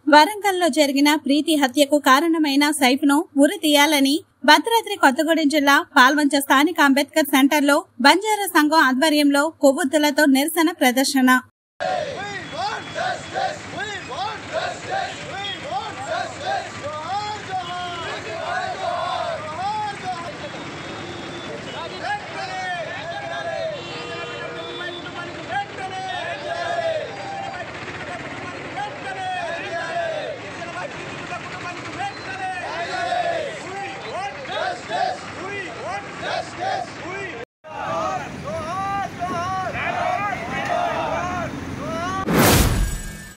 వరంగల్లో జరిగిన ప్రీతి హత్యకు కారణమైన సైఫ్ను ఉరి తీయాలని భద్రాద్రి కొత్తగూడెం జిల్లా పాల్వంచ స్థానిక అంబేద్కర్ సెంటర్లో బంజారా సంఘం ఆధ్వర్యంలో కొవ్వొత్తులతో నిరసన ప్రదర్శన.